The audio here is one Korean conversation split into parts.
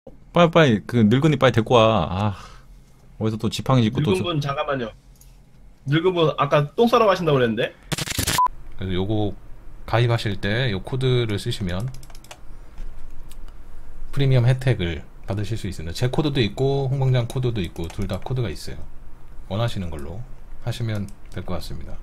빨리 그 늙은이 빨리 데리고 와. 아, 어디서 또 지팡이 짚고 또 늙은 분 잠깐만요. 늙은 분 아까 똥 싸러 가신다고 그랬는데? 그래서 요거 가입하실 때 요 코드를 쓰시면 프리미엄 혜택을 받으실 수 있습니다. 제 코드도 있고 홍방장 코드도 있고 둘 다 코드가 있어요. 원하시는 걸로 하시면 될 것 같습니다.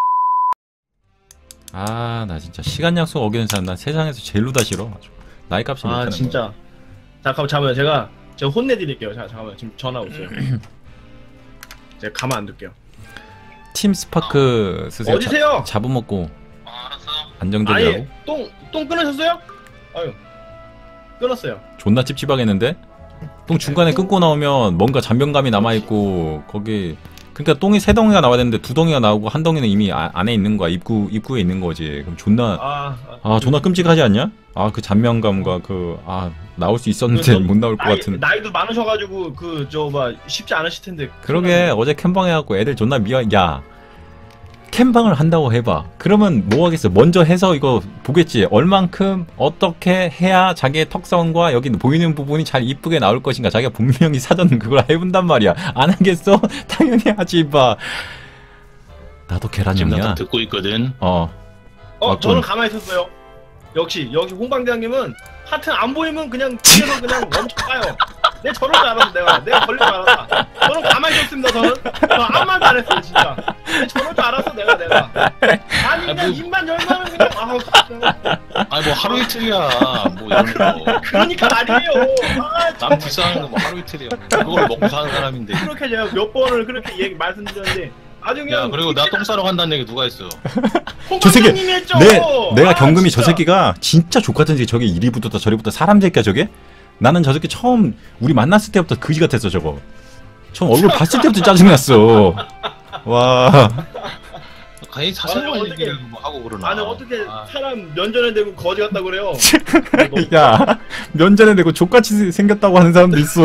아, 나 진짜 시간 약속 어기는 사람 난 세상에서 제일로 다 싫어. 아주. 나이 값이 못하는 아 진짜. 잠깐만요. 제가 혼내드릴게요. 잠깐만 지금 전화 오세요. 제가 가만 안 둘게요. 팀 스파크 쓰세요. 어디세요? 잡아먹고 알았어. 안정적이라고. 아니 똥 끊으셨어요? 아유 끊었어요. 존나 찝찝하겠는데? 똥 중간에 끊고 나오면 뭔가 잔변감이 남아있고 거기 그러니까 똥이 세 덩이가 나와야 되는데 두 덩이가 나오고 한 덩이는 이미 안에 있는 거야. 입구에 있는 거지. 그럼 존나 존나 끔찍하지 않냐? 아, 그 잔면감과 나올 수 있었는데 못 나올 것 같은. 나이도 많으셔가지고 쉽지 않으실 텐데. 그러게 어제 캠방 해갖고 애들 존나 야, 캠방을 한다고 해봐. 그러면 뭐 하겠어? 먼저 해서 이거 보겠지. 얼만큼 어떻게 해야 자기의 턱선과 여기 보이는 부분이 잘 이쁘게 나올 것인가. 자기가 분명히 사전 그걸 해본단 말이야. 안 하겠어? 당연히 하지 봐. 나도 지금 계란형이야. 나 듣고 있거든. 저는 가만히 있었어요. 역시 홍방장님은 하여튼 안 보이면 그냥 뒤에서 그냥 멈춰가요. 내 저럴 줄 알았어. 내가 걸릴 줄 알았어. 저는 가만히 있었습니다. 저는 아무 말도 안 했어요. 진짜 저럴 줄 알았어. 내가 아니 그냥 입만 열면은 그냥 아니 뭐 하루 이틀이야. 뭐 이런 거. 그러니까 아니에요. 남 불쌍한 거 뭐 하루 이틀이야. 그걸 먹고 사는 사람인데. 그렇게 제가 몇 번을 그렇게 말씀드렸는데 아주 그냥. 야 그리고 나 똥 싸러 간다는 얘기 누가 했어? 저 새끼 홍방장님이 했죠. 내가 경금이 진짜. 저 새끼가 진짜 족같은 새끼. 저게 이리 붙었다 저리 붙었다 사람 새끼야 저게? 나는 저 새끼 처음 우리 만났을 때부터 그지 같았어 저거. 처음 얼굴 봤을 때부터 짜증났어. 와. 괜히 사생활 얘기를 뭐 하고 그러나. 아니 어떻게 사람 면전에 대고 거지 같다고 그래요? 야, 면전에 대고 족같이 생겼다고 하는 사람도 있어.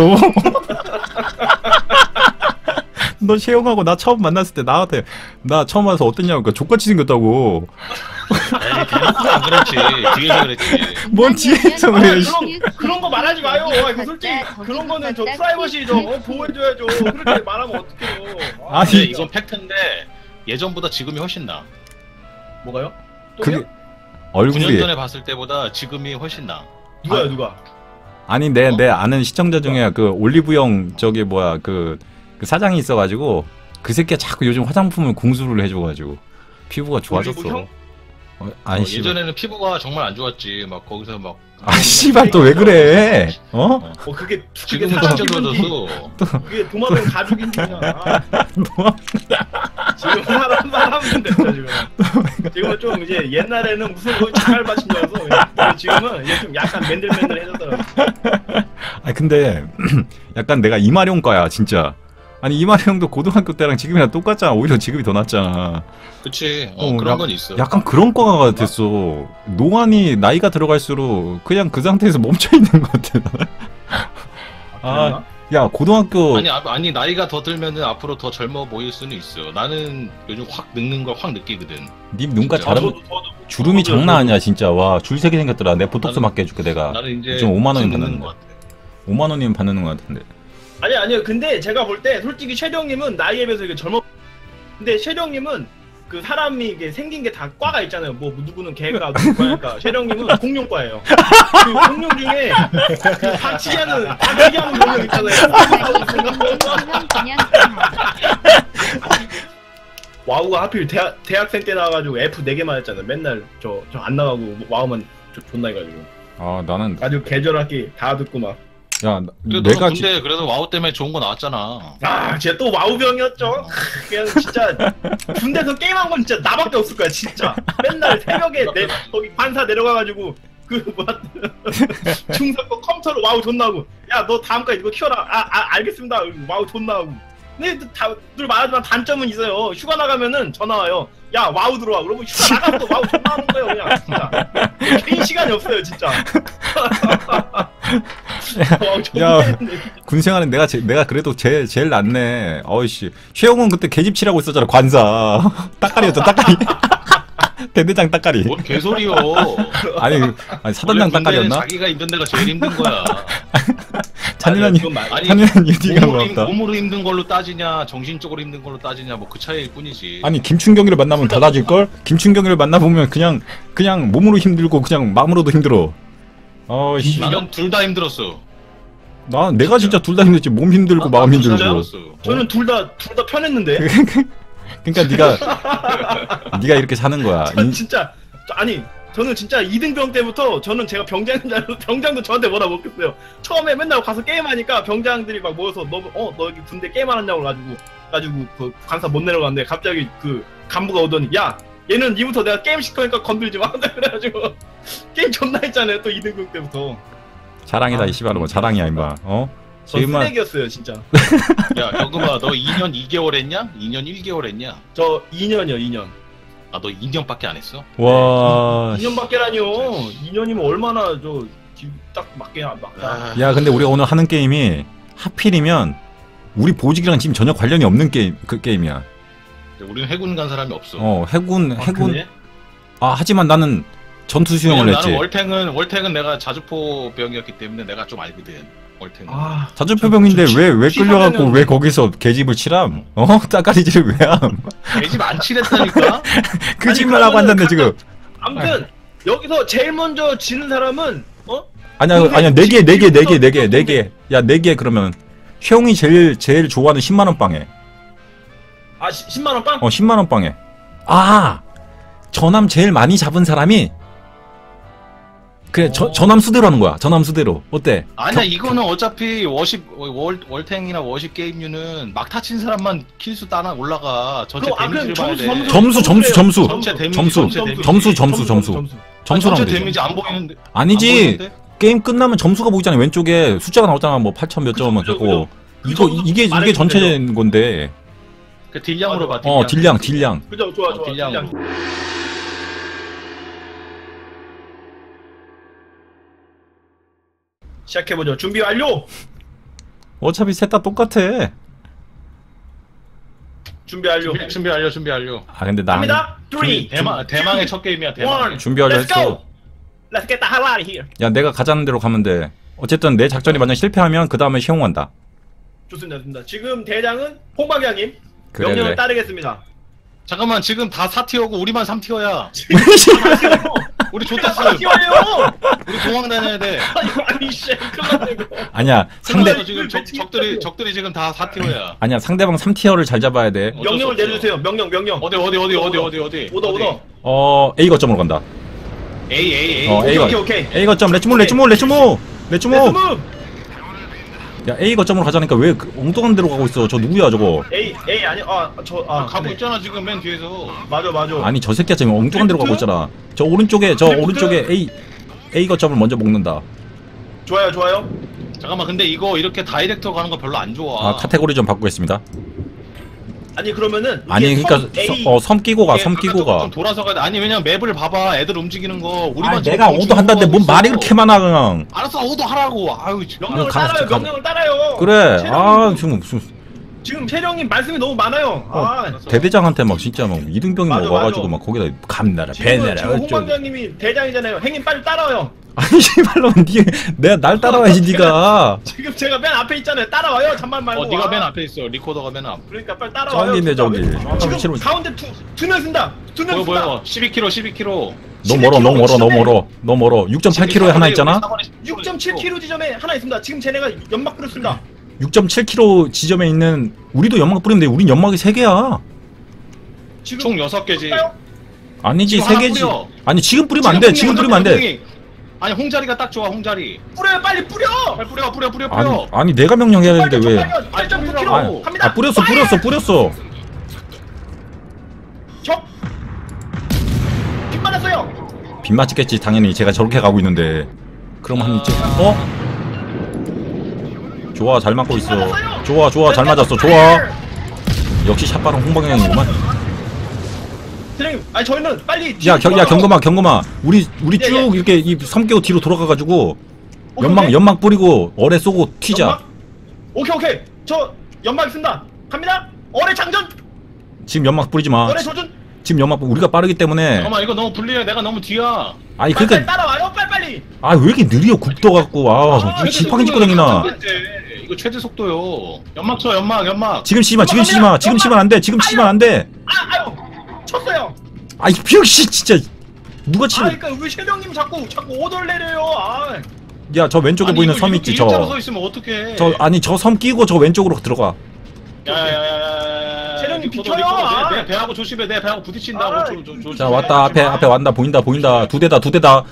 너 채용하고 나 처음 만났을 때 나한테 나 처음 와서 어땠냐고. 그러니까 족같이 생겼다고. 에이 대놓고는 안 그랬지. 뒤에서 그랬지. 뭔 뒤에서 그래. 그런 거 말하지 마요. 솔직히 그런 거는 저 프라이버시 보호해줘야죠. 그렇게 말하면 어떡해요. 아니, 근데 이건 팩트인데 예전보다 지금이 훨씬 나. 뭐가요? 그게 9년 얼굴이 전에 봤을 때보다 지금이 훨씬 나. 누가요 누가? 아니 내 아는 시청자 중에 그 올리브영 저기 뭐야 그 사장이 있어가지고 그 새끼가 자꾸 요즘 화장품을 공수를 해줘가지고 피부가 좋아졌어. 올리브영? 아니 씨발. 예전에는 피부가 정말 안 좋았지. 막 거기서 막. 아 씨발 또 왜 그래? 그게 지금은 사람 진짜 기분이- 좋아졌어. 그게 도마뱀 가죽인지 그냥. 뭐? 지금 사람은 됐죠 지금. 지금은 좀 이제 옛날에는 무슨 거의 자갈 받친 줄 알았어. 지금은 이제 좀 약간 맨들맨들해졌더라고. 아 근데 약간 내가 이마룡과야 진짜. 아니 이마룡도 고등학교 때랑 지금이랑 똑같잖아. 오히려 지금이 더 낫잖아. 그치. 어, 그런 건 있어. 약간 그런 과가 됐어. 노안이 나이가 들어갈수록 그냥 그 상태에서 멈춰 있는 것 같아. 그랬나? 야 고등학교 아니 나이가 더 들면은 앞으로 더 젊어 보일 수는 있어. 나는 요즘 확 늙는 걸 확 느끼거든. 님 눈가 진짜. 자름 주름이 저도. 장난 아니야 진짜. 와 줄 세게 생겼더라. 내 보톡스 맞게 해줄게 내가. 나는 이제 지금 5만 원이면 늙는 받는데. 것 같아. 5만 원이면 받는 것 같은데. 아니요. 근데 제가 볼 때 솔직히 쉐령님은 나이에 비해서 이게 젊어. 근데 쉐령님은 그 사람이 이게 생긴 게 다 과가 있잖아요. 뭐 누구는 개가 누구 과니까 쉐령님은 공룡과예요. 그 공룡 중에 그 박치기하는 공룡 있잖아요. 와우가 하필 대학생 때 나와가지고 F 4개만 했잖아요. 맨날 저 안 나가고 와우만 존나 해가지고. 아 나는 아주 계절학기 다 듣고 막. 야 그래도 내가 근데 그래도 와우 때문에 좋은 거 나왔잖아. 진짜 또 와우병이었죠. 그냥 진짜 군대에서 게임한 건 진짜 나밖에 없을 거야 진짜. 맨날 새벽에 거기 관사 내려가가지고 그 뭐야 중사거 컴퓨터로 와우 존나 하고 야 너 다음까지 이거 키워라. 알겠습니다. 와우 존나 하고. 근데 다들 말하지만 단점은 있어요. 휴가 나가면은 전화 와요. 야 와우 들어와. 그러면 휴가 나가서 와우 존나 하는 거예요 그냥 진짜. 개인 시간이 없어요 진짜. 와우 존나 야, 했는데. 군생활은 내가 그래도 제일 낫네. 어이씨 최영훈 그때 계집치라고 있었잖아. 관사 따까리였잖아. 따까리. 대대장 따까리. 뭔 개소리요. 아니 사단장 따까리였나? 자기가 힘든 데가 제일 힘든 거야. 잔인한 그건 말- 아니, 잔인한 유디가 고맙다. 몸으로 힘든 걸로 따지냐, 정신적으로 힘든 걸로 따지냐, 뭐 그 차이일 뿐이지. 아니 김춘경이를 만나면 달라질 걸? 김춘경이를 만나보면 그냥 몸으로 힘들고 그냥 마음으로도 힘들어. 어씨, 나는 둘 다 힘들었어. 내가 진짜 둘 다 힘들지. 몸 힘들고 마음 둘다 힘들고. 힘들었어. 저는 둘 다 편했는데. 그러니까 네가 이렇게 사는 거야. 전 진짜 아니 저는 진짜 2등병 때부터 저는 제가 병장인 줄 알고 병장도 저한테 뭐라 못했어요. 처음에 맨날 가서 게임하니까 병장들이 막 모여서 너 여기 군대 게임 안 하냐고 가지고 그 관사 못 내려갔는데 갑자기 그 간부가 오더니 야 얘는 이부터 내가 게임 시키니까 건들지 마. 그래가지고 게임 존나 했잖아요. 또 2등병 때부터. 자랑이다 이 씨발로 자랑이야 임마. 저 지금만 쓰레기였어요 진짜. 야, 경금아, 너 2년 2개월 했냐? 2년 1개월 했냐? 저 2년이요 2년. 아, 너 2년밖에 안 했어? 와. 2년밖에라니요. 2년이면 얼마나 딱 맞게 맞다. 아, 야 근데 우리가 오늘 하는 게임이 하필이면 우리 보직이랑 지금 전혀 관련이 없는 게임이야. 우리는 해군 간 사람이 없어. 해군 그래? 하지만 나는 전투 수영을 왜냐면 했지. 나는 월탱은 내가 자주포 병이었기 때문에 내가 좀 알거든. 월탱은. 아 자주표병인데 왜 끌려갖고 피사면은- 왜 거기서 계집을 치람? 따까리질을 왜 함? 내집 안 칠했다니까? 거짓말하고 앉았네 지금. 아무튼 여기서 제일 먼저 지는 사람은 아니야 동생, 네 개 지금 야 4개 그러면 형이 제일 좋아하는 10만 원 빵에. 10만 원 빵? 10만 원 빵에. 전함 제일 많이 잡은 사람이 그래 전함 수대로 하는 거야. 전함 수대로 어때? 아니야, 이거는 어차피 월탱이나 워십 게임류는 막타 친 사람만 킬수 따라 올라가. 전체 데미지를 봐야 돼. 점수 전체 데미지, 점수 전체 데미지. 점수랑 전체 되지. 데미지 안 보이는데. 아니지. 안 보이는데? 게임 끝나면 점수가 보이잖아. 왼쪽에 숫자가 나오잖아. 뭐 8천 몇 점 그죠, 하고. 그죠. 이게 말해주면 전체인 건데. 그 딜량으로 봐. 딜량. 그죠 좋아 딜량. 시작해보죠. 준비 완료. 어차피 셋 다 똑같아. 준비 완료. 준비 완료. 근데 나 갑니다. 3, 2, 대망의 첫 게임이야. 대망. 준비 완료 Let's 했어. go. Let's get the hell out of here. 야 내가 가자는 대로 가면 돼. 어쨌든 내 작전이 만약 실패하면 그 다음에 시용한다. 좋습니다. 지금 대장은 홍박양님 그래, 명령을 그래. 따르겠습니다. 잠깐만, 지금 다 4티어고 우리만 3티어야. 우리 좋댔어. 뛰어요. 우리 도망 다녀야 돼. 아니 씨, 큰일 이거. 아니야 상대 지금 적들이 지금 다 4티어야. 아니야 상대방 3티어를 잘 잡아야 돼. 어쩔 수 명령을 없어. 내려주세요. 명령. 어디. 오더. A 거점으로 간다. A. 오케이. A 거점 레츠모. 레스무. 야 A 거점으로 가자니까 왜 엉뚱한 데로 가고 있어? 저 누구야 저거? A 아니 가고 그래. 있잖아 지금 맨 뒤에서. 맞아. 아니 저 새끼야 지금 엉뚱한 데로 가고 있잖아. 저 오른쪽에 A 거점을 먼저 먹는다. 좋아요. 잠깐만, 근데 이거 이렇게 다이렉트로 가는 거 별로 안 좋아. 카테고리 좀 바꾸겠습니다. 아니 그러면은 이게 아니 그러니까 섬 끼고 가. 좀 돌아서 가야 돼. 아니 왜냐면 맵을 봐봐. 애들 움직이는 거 우리만 지금 내가 멈추고 오도 한다는데 뭔 있어. 말이 그렇게 많아 그냥. 알았어, 오도 하라고. 아유, 명령을 가- 따라요. 가- 명령을 따라요. 그래. 채령님, 지금 무슨 지금 채령님 말씀이 너무 많아요. 대대장한테 막 진짜 막 이등병이 맞아, 막 와가지고 맞아. 막 거기다 감나라 지금 배내라 어쩌고. 홍방장님이 대장이잖아요. 형님 빨리 따라와요. 아니 씨발로 내가 날 따라와야지 네가. 지금 제가 맨 앞에 있잖아요. 따라와요. 잠만 말고. 네가 와. 맨 앞에 있어. 리코더가 맨 앞. 그러니까 빨리 따라와요. 저기네 저기. 지금 미치로. 가운데 두명 쓴다. 두명 쓴다. 뭐야? 12km. 너무 멀어. 6.8km에 하나 있잖아. 6.7km 지점에 하나 있습니다. 지금 쟤네가 연막 뿌렸습니다. 6.7km 지점에 있는 우리도 연막 뿌리면 돼. 우린 연막이 3개야. 지금 총 6개지. 아니지 지금 하나 3개지. 뿌려. 아니 지금 뿌리면 안 돼. 지금 뿌리면 안 돼. 아니 홍자리가 딱 좋아. 홍자리. 뿌려요. 빨리 뿌려. 빨리 뿌려. 아니 내가 명령해야 되는데 왜? 8.9km 아니, 갑니다. 뿌렸어. 적. 빗 맞았어요. 빗 맞겠지 당연히. 제가 저렇게 가고 있는데. 그럼 한 이쯤. 좋아 잘 맞고 있어. 좋아 잘 맞았어. 좋아. 역시 샷발은 홍방향이구만. 선생님, 아니 저희는 빨리. 야 경검아. 우리 예, 쭉 예. 이렇게 이 섬 깨고 뒤로 돌아가가지고 오케이. 연막 뿌리고 어뢰 쏘고 튀자. 연막? 오케이. 저 연막 있습니다. 갑니다. 어뢰 장전. 지금 연막 뿌리지 마. 어뢰 조준. 지금 연막 우리가 빠르기 때문에. 잠깐만 이거 너무 불리해. 내가 너무 뒤야. 아니 빨리 그러니까 따라와요 빨리. 아 왜 이렇게 느려 국도 갖고 아 지팡이 짚고 다니나. 이거 최대 속도요. 연막 쳐 연막. 지금 치지 마 지금 치면 안 돼. 지금 치면 안 돼. 아유 쳤어요. 아이 병신 진짜 누가 아 치면. 그러니까 왜 셰령님 자꾸 오더를 내려요. 아. 야 저 왼쪽에 보이는 섬 있지 저. 서 있으면 어떡해. 아니 저 섬 끼고 저 왼쪽으로 들어가. 야야야야야. 셰령님 비켜요. 아. 내 배하고 조심해. 내 배하고 부딪힌다고. 아, 자 왔다 앞에 왔다 보인다 두 대다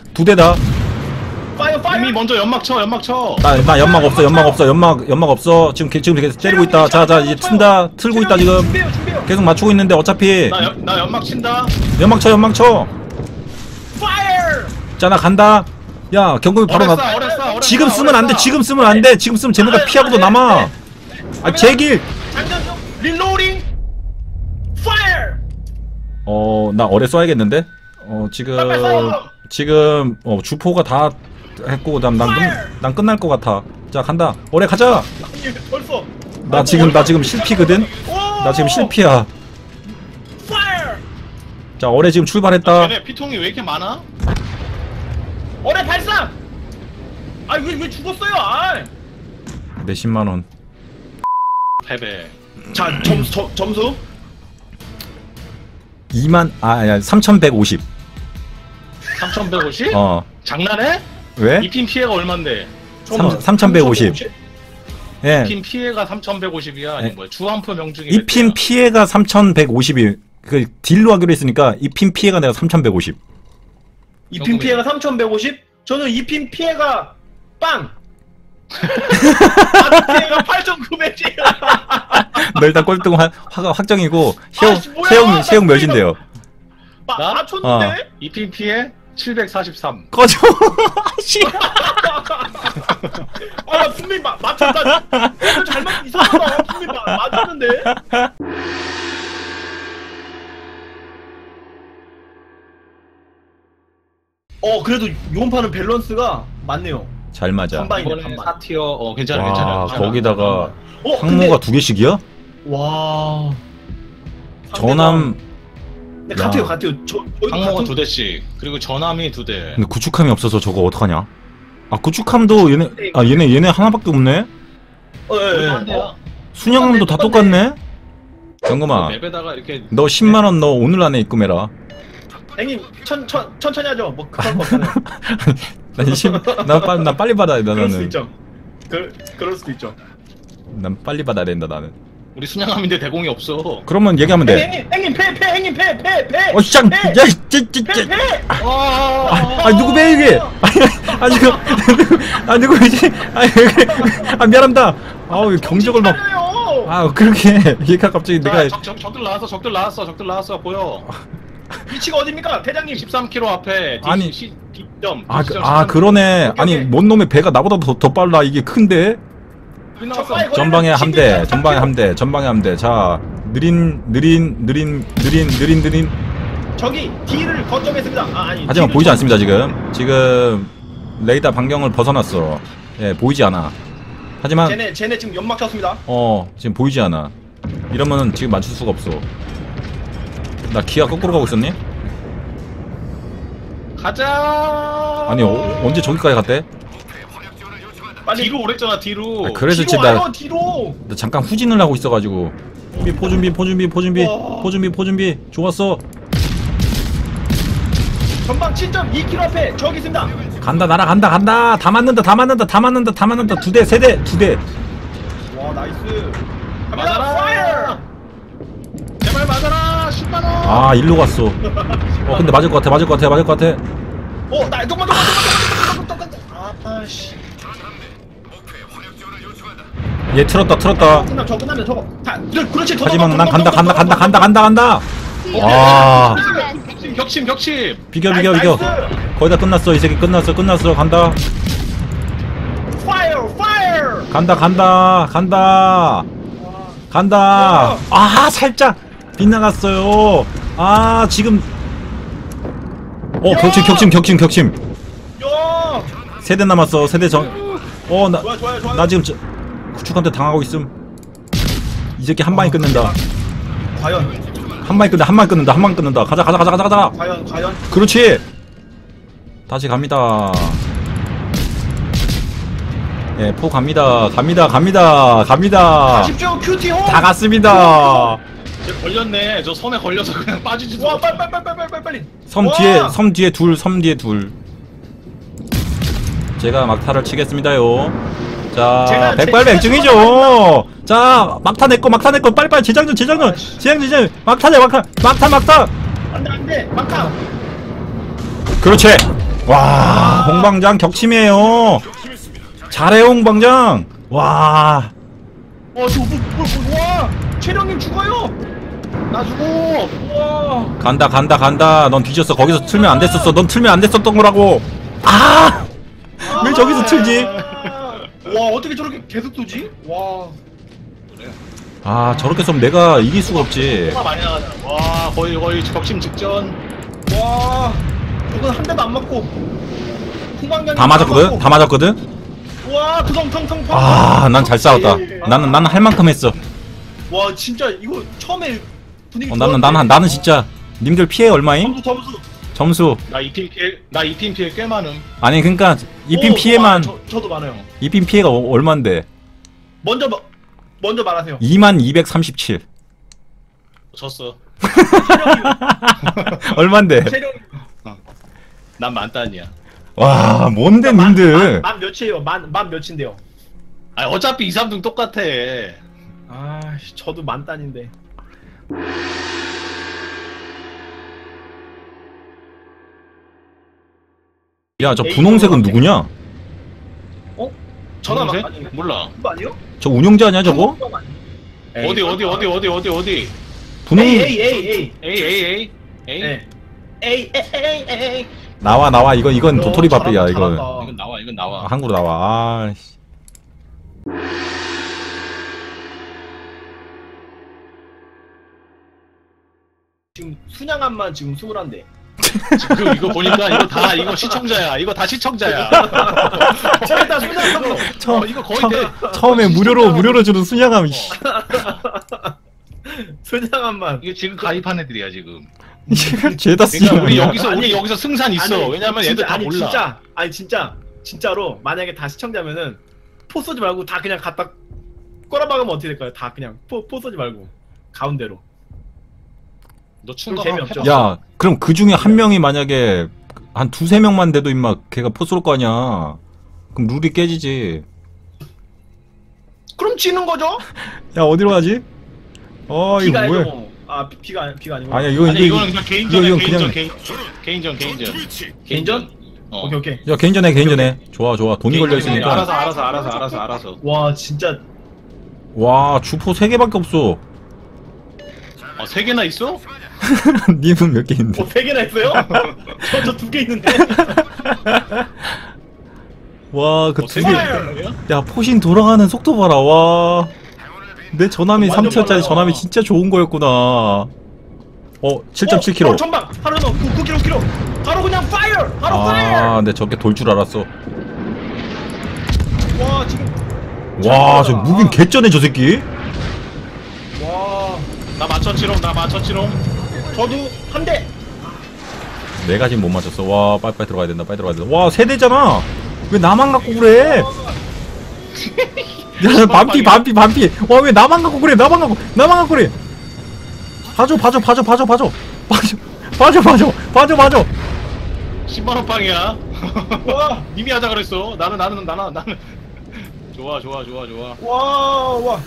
파이어 이미 먼저 연막 쳐. 나 연막 없어 지금 계속 때리고 있다 자 이제 틀고 있다 지금 준비해요. 계속 맞추고 있는데 어차피 나 연막 친다. 연막 쳐 파이어. 자 나 간다 야 경kom이 바로 나 어렸어. 지금 쓰면 안돼 지금 쓰면 쟤네가 피하고도 남아 아 제길 장전 중. 릴로딩. 파이어. 나 어뢰 써야겠는데 지금 주포가 다 했고 난 끝날 것 같아 자 간다 어뢰 가자 아니, 벌써. 나 지금 실피거든 나 지금 실피야 파이어. 자 어뢰 지금 출발했다 얘네 피통이 왜 이렇게 많아? 어뢰 발사. 왜 죽었어요? 아. 내 10만원 패배. 자 점수. 3150 3150? 장난해? 왜? 이핀 피해가 얼만데? 3150 예. 이핀 피해가 3150이야. 아니 네. 뭐야? 주한표 명중이 이핀 피해가 3150이 그 딜로 하기로 했으니까 이핀 피해가 내가 3150 이핀 피해가 3150? 저는 이핀 피해가 빵! 피해가 8,900이에요. 너 일단 꼴등 확정이고 아이씨, 뭐야? 세용 몇인데요? 나? 맞췄는데? 이핀 피해 743. 꺼져 씨. 나 분명히 맞췄다. 이거 잘못 이상하다. 분명히 맞췄는데? 그래도 이번 판은 밸런스가 맞네요. 잘 맞아 반반이네, 이번에 반반. 4티어 괜찮아. 와 거기다가 근데- 항모가 2개씩이야? 와. 전함 네, 야. 같아요. 저희도 항모가 같은- 2대씩. 그리고 전함이 2대. 근데 구축함이 없어서 저거 어떡하냐? 구축함도 얘네 하나밖에 없네? 예. 순양함도 다 똑같네? 경금아 맵에다가 이렇게 너 10만원 너 오늘 안에 입금해라 형님 천천히 하죠. 뭐 급한 거 없잖아요. 나 빨리 받아야 돼 그럴 수도 나는 있죠. 그럴 수도 있죠. 난 빨리 받아야 된다 나는 우리 순양함인데 대공이 없어. 그러면 얘기하면 돼 형님 패. 짱! 패. 야! 쟤! 누구 배 이게? 누구지? 미안합니다 경적을 막 그렇게 얘가 갑자기 내가 적들 나왔어. 보여. 위치가 어딥니까, 대장님? 13km 앞에 아니. D점. 그러네 아니 뭔 놈의 배가 나보다 더 빨라 이게 큰데? 전방에 함대 자 느린 저기 D를 거점했습니다. 하지만 보이지 않습니다 지금 레이더 반경을 벗어났어 예 보이지 않아 하지만 쟤네 지금 연막 쳤습니다. 지금 보이지 않아 이러면은 지금 맞출 수가 없어 나 기아 거꾸로 가고 있었니? 가자. 아니 언제 저기까지 갔대? 빨리 뒤로 오랬잖아 뒤로. 그래서 뒤로 진짜 와요, 뒤로. 나 잠깐 후진을 하고 있어가지고 포준비 좋았어 전방 7.2km 앞에 저기 있습니다. 간다 날아간다 다 맞는다 두대 와, 나이스. 갑니다. 맞아라. 파이어. 제발 맞아라. 10만원. 일로 갔어 근데 맞을 것 같아 나 똑같. 아씨. 얘 틀었다 끝나면 저거. 그렇지. 하지만 난 간다 격침. 비겨 거의 다 끝났어 이 새끼 끝났어 간다 파이어. 간다 살짝 빗나갔어요 지금 격침 야. 세대 남았어 세대 좋아요. 나 지금 구축한테 당하고 있음 이 새끼 한 방에 끝낸다 과연 한 방에 끊는다. 한 방에 끊는다. 가자. 과연. 그렇지. 다시 갑니다. 예, 포 갑니다. 가십시오 큐티 홈. 다 갔습니다. 쟤 걸렸네. 저 섬에 걸려서 그냥 빠지지도 와 못해. 빨리. 섬 뒤에 둘. 제가 막타를 치겠습니다요. 자, 제가 백발백중이죠. 자, 막타 내꺼 빨리빨리 재장전. 막타. 안돼 막타. 그렇지. 와, 홍방장 격침이에요. 잘해요, 홍방장. 와, 와 최령님 죽어요. 나 죽어. 와. 간다. 넌 뒤졌어. 거기서 틀면 안 됐었어. 넌 틀면 안 됐었던 거라고. 아, 왜 저기서 틀지? 와 어떻게 저렇게 계속 뜨지? 와. 아, 저렇게 쏘면 내가 이길 수가 없지. 가 많이 나가잖아. 와 거의 격심 직전. 와. 이건 한 대도 안 맞고. 후방장님 다 맞았거든. 와 텅텅텅. 아, 난 잘 싸웠다. 나는 할 만큼 했어. 와 진짜 이거 처음에 분위기. 나는 진짜 님들 피해 얼마임? 점수. 나 2팀 피해 꽤 많음. 아니 그러니까 이핀 피해만 저도 많아요. 이핀 피해가 얼만데? 먼저 말하세요. 2237. 졌어. 얼만데? 체력 난 만단이야. 와, 뭔데 님들? 만 몇이에요? 만 몇인데요? 아 어차피 2, 3등 똑같아. 아, 저도 만단인데. 야, 저 분홍색은 누구냐? 전화 분홍색? 아니, 몰라. 그거 아니요? 저 운영자 아니야 저거? 어디. 분홍. A. 에이. A. 나와 이건 도토리 밥이야 이거. 이건 나와. 한국으로 나와. 아, 씨. 지금 순양함만 지금 21대. 지금 이거 보니까 이거 시청자야. 이거 다 시청자야. 제가 순양함으로. 이거 거의 처음에 무료로 주는 순양함. 순양함만. 이게 지금 가입한 애들이야 지금. 죄다 그러니까 우리 순양함. 여기서 승산 있어. 왜냐면 얘들 다 몰라. 진짜로 만약에 다 시청자면은 포 쏘지 말고 다 그냥 갖다 꼬라박으면 어떻게 될까요? 다 그냥 포 쏘지 말고 가운데로. 너 충격 재미없죠. 야, 그럼 그 중에 한 명이 만약에 한 두세 명만 돼도 임마 걔가 포 쏠 거 아니야. 그럼 룰이 깨지지. 그럼 지는 거죠? 야, 어디로 가지? 이거 비가 뭐야? 아니고 비가 아니고. 아니야, 이거는 그냥 이거 개인전. 개인전? 어. 오케이. 야, 개인전해. 좋아. 돈이 걸려 있으니까. 알아서. 와 진짜. 와, 주포 3개밖에 없어. 3개나 있어? 님은 몇 개 있는데? 3개나 있어요? 저 2개 있는데. 와, 그 세 2개. 개. 야, 포신 돌아가는 속도 봐라. 와. 내 전함이 완전 3티어짜리 빨라요. 전함이 진짜 좋은 거였구나. 7.7km. 전방 바로 넣어. 9km. 바로 그냥 파이어. 바로 파이어. 아, 내 저게 돌 줄 알았어. 와 지금. 와, 저 무빙 개쩌네 저 새끼. 와. 나 맞췄지롱. 저도 한 대. 내가 지금 못 맞췄어. 와, 빨리 들어가야 된다. 와, 세대잖아. 왜 나만 갖고 그래? 야, 반피. 와, 왜 나만 갖고 그래? 나만 갖고 그래. 봐줘. 10만원 빵이야. 와. 이미 하자 그랬어. 나는. 좋아. 와.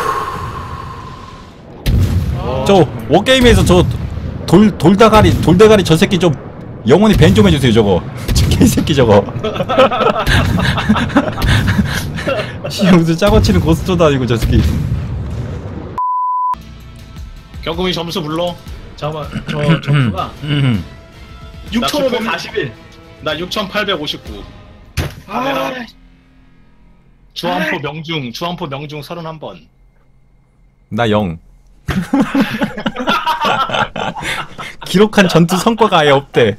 저 워게임에서 저 돌대가리 저 새끼 좀 영원히 밴 좀 해주세요 저거. 저 개새끼 저거. 씨, 무슨 짜고치는 고스톱도 아니고 저 새끼. 경금이 점수 불러. 잠깐만. 저 점수가 6,541. 나 6,859. 아. 주황포 명중 31번. 나 0. 기록한 전투 성과가 아예 없대.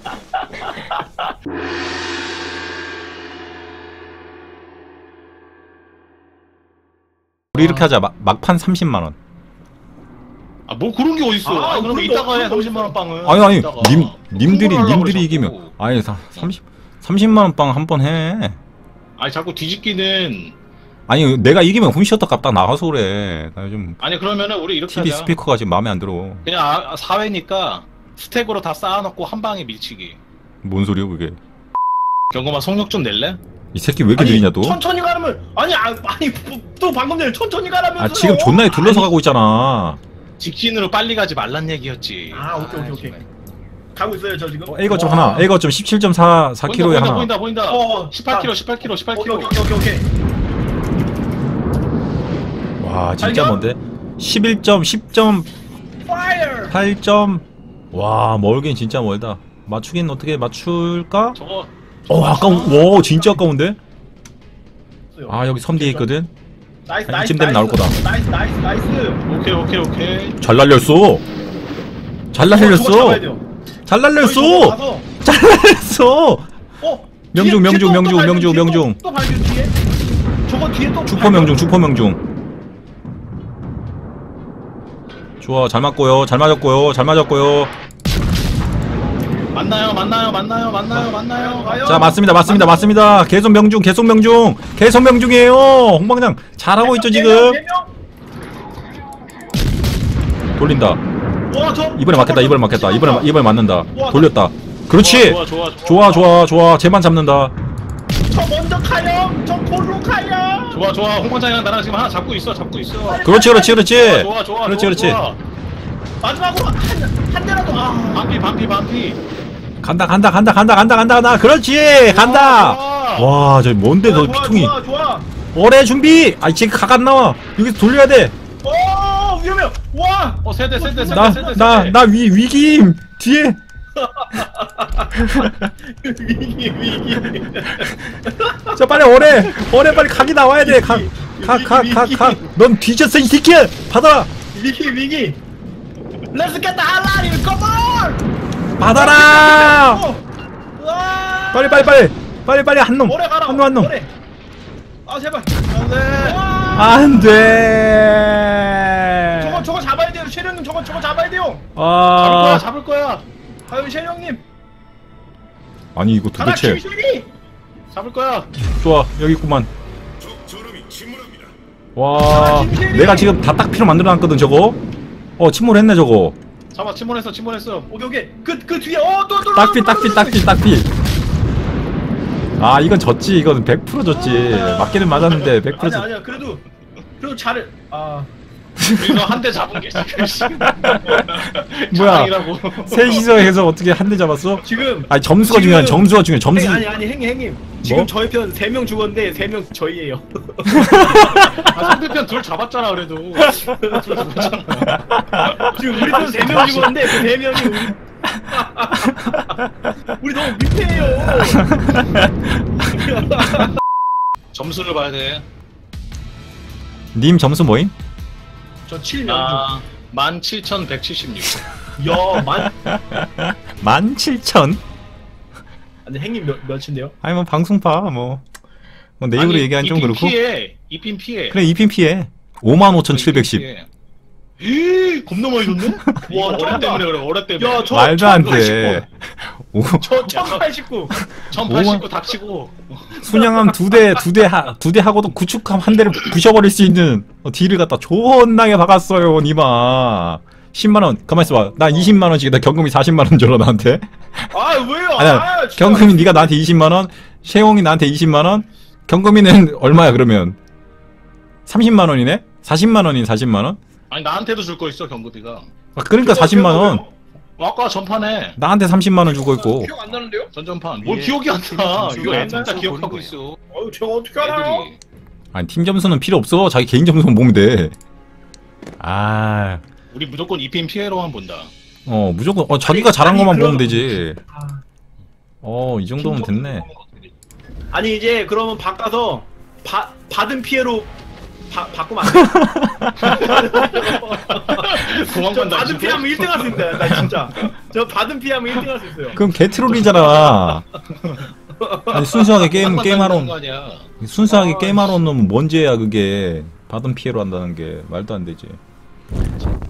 우리 이렇게 하자. 막판 30만원. 아, 뭐 그런 게 어딨어. 아, 아니, 그럼 그런 이따가 거, 해, 그런 30만원 빵은. 아니 이따가. 님들이 홍보를 하려고 이기면 자꾸. 아니 30만 원 빵 한 번 해. 아니, 자꾸 뒤집기는. 아니 내가 이기면 홈시어터 값 딱 나가서 그래. 나 요즘 아니, 그러면은 우리 이렇게 TV 하자. 스피커가 지금 마음에 안 들어. 그냥 사회니까 스택으로 다 쌓아놓고 한 방에 밀치기. 뭔 소리야 그게? 경검아, 속력 좀 낼래? 이 새끼 왜 이렇게 느리냐 또? 천천히 가라면 아니 또 방금 전에 천천히 가라면서. 아 지금 존나게 둘러서 가고 있잖아. 직진으로 빨리 가지 말란 얘기였지. 아, 오케이. 가고 있어요 저 지금. A거 좀 하나. A거 좀 17.4km에 하나. 보인다. 18km. 오케이. 와 진짜 발견? 뭔데? 10점 파이어. 8점. 와 멀긴 진짜 멀다. 맞추긴 어떻게 맞출까? 저거. 아까워. 와 진짜 아까운데? 아 여기 섬 뒤에 있거든. 나이스. 이쯤 되면 나올 거다. 나이스. 오케이. 잘 날렸어. 잘 저거 날렸어. 잡아야 돼요. 잘 저기 날렸어. 저거 가서, 잘 날렸어. 명중, 뒤에 명중, 또 명중, 발견, 명중, 뒤에 명중. 또 발견 뒤에. 저거 뒤에 또 주퍼 명중. 좋아 잘 맞고요. 잘 맞았고요. 만나요. 가요. 자 맞습니다. 계속 명중이에요. 홍방장 잘하고 있죠 지금. 돌린다. 이번에 맞겠다. 이번에 맞는다. 돌렸다. 그렇지. 좋아. 쟤만 잡는다. 저 먼저 가요. 저 골로 가요. 좋아. 홍반장이랑 나랑 지금 하나 잡고 있어. 그렇지. 좋아. 그렇지. 마지막으로 한 대라도. 반피. 간다. 그렇지. 간다. 와, 저 뭔데 너 피통이. 좋아. 오래 준비. 아, 지금 각 안 나와. 여기서 돌려야 돼. 오, 위험해요. 와. 세대. 나 위김 뒤에. 위기. 자, 빨리 오래 빨리 각이 나와야 돼. 각. 넌 뒤졌어 이 새끼야. 받아. 위기. Let's get the hell out of here. Come on. 받아라. 빨리 한 놈. 오래 가라. 한 놈. 오래. 아 제발. 안 돼. 저거 잡아야 돼요. 쉐령님 저거 잡아야 돼요. 잡을 거야. 아유 쉐령님. 아니 이거 가라 도대체. 김쉐리. 잡을 거야. 좋아 여기 있구만. 와 내가 지금 다 딱 필요 만들어놨거든 저거. 침몰했네 저거. 잡아. 침몰했어. 오케이. 그 뒤에 또. 딱필. 아 이건 졌지. 이건 100% 졌지. 맞기는 맞았는데 100% 졌지. 아니야. 그래도 잘해. 우리도 한 대 잡은 게 지금. 뭐야? 자랑이라고. 셋이서 해서 어떻게 한 대 잡았어? 지금 아니 점수가 중요한 점수. 아니 형님. 지금 뭐? 저희 편 3명 죽었는데 3명 저희예요. 상대편 둘 잡았잖아 그래도. 둘 잡았잖아. 지금 우리 편 3명 죽었는데 그 3명이 우리 너무 밑에예요. 점수를 봐야 돼. 님 점수 뭐임? 저 7명 17,176. 야, 17,000? 근데 형님 몇인데요? 아니 뭐 방송 뭐 내 입으로 얘기하기 좀 그렇고. 이핀 피해. 그래 2핀 피해. 55,710. 겁나 많이 줬네? 와, 어뢰 때문에 그래, 어뢰 때문에. 야, 저 말도 안 돼. 저 1089. 1089 닥치고. 순양함 두 대 하고도 구축함 한 대를 부셔버릴 수 있는 딜을 갖다 존나게 박았어요, 니마. 10만원, 가만히 있어봐. 나 20만원씩, 나 경금이 40만원 줘라, 나한테. 아, 왜요? 아니야, 진짜. 경금이 니가 나한테 20만원, 셰용이 나한테 20만원, 경금이는 얼마야, 그러면? 30만원이네? 40만원이네, 40만원? 아니, 나한테도 줄 거 있어, 경급이가. 그러니까 40만원. 아까 전판에. 나한테 30만원 주고 있고. 기억 안 나는데요? 전전판. 뭘 기억이 안 나. 이거 진짜 기억하고 있어. 제가 어떻게 알아요? 애들이. 아니, 팀 점수는 필요 없어. 자기 개인 점수만 보면 돼. 우리 무조건 이핀 피해로만 본다. 무조건, 자기가 잘한 것만 그럼- 보면 되지. 이 정도면 됐네. 아니 이제 그러면 바꿔서 받은 피해로 바꾸면 안 돼? 저 받은 피하면 1등 할 수 있다. 나 진짜. 저 받은 피하면 1등 할 수 있어요. 그럼 개트롤이잖아. 아니, 순수하게 게임하러 게임하러 온 놈은 뭔 죄야, 그게. 받은 피해로 한다는 게. 말도 안 되지.